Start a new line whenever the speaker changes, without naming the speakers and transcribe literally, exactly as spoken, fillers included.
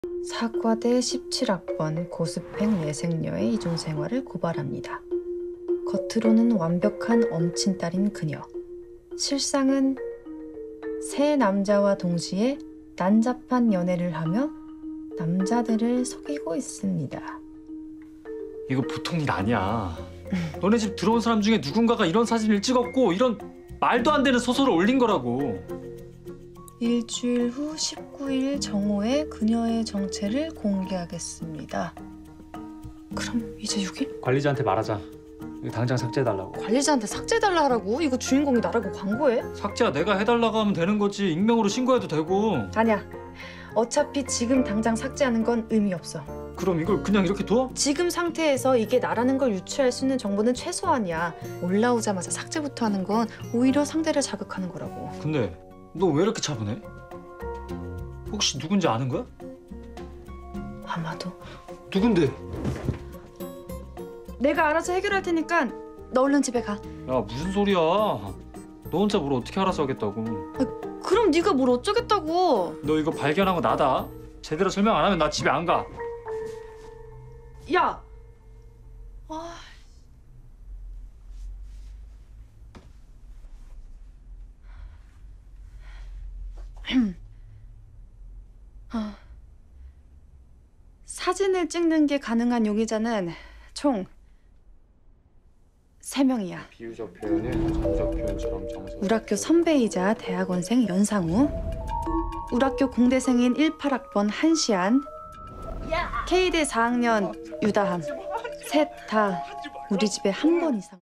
사과대 십칠 학번 고스펙 내생녀의 이중생활을 고발합니다. 겉으로는 완벽한 엄친딸인 그녀. 실상은 세 남자와 동시에 난잡한 연애를 하며 남자들을 속이고 있습니다.
이거 보통 일 아니야. 너네 집 들어온 사람 중에 누군가가 이런 사진을 찍었고 이런 말도 안 되는 소설을 올린 거라고.
일주일 후 십구 일 정오에 그녀의 정체를 공개하겠습니다. 그럼 이제 육 일?
관리자한테 말하자. 이거 당장 삭제해달라고.
관리자한테 삭제해달라 하라고? 이거 주인공이 나라고 광고해?
삭제야 내가 해달라고 하면 되는 거지. 익명으로 신고해도 되고.
아니야. 어차피 지금 당장 삭제하는 건 의미 없어.
그럼 이걸 그냥 이렇게 둬?
지금 상태에서 이게 나라는 걸 유추할 수 있는 정보는 최소한이야. 올라오자마자 삭제부터 하는 건 오히려 상대를 자극하는 거라고.
근데 너 왜 이렇게 차분해? 혹시 누군지 아는 거야?
아마도.
누군데?
내가 알아서 해결할 테니까 너 얼른 집에 가.
야 무슨 소리야. 너 혼자 뭘 어떻게 알아서 하겠다고.
아, 그럼 네가 뭘 어쩌겠다고.
너 이거 발견한 거 나다. 제대로 설명 안 하면 나 집에 안 가.
야! 아... 아... 사진을 찍는 게 가능한 용의자는 총 세 명이야.
비유적 표현은 전적 표현처럼 정서.
우리 학교 선배이자 대학원생 연상우, 우리 학교 공대생인 십팔 학번 한시안, K대 사 학년 유다함. 셋 다 우리 집에 한 번 이상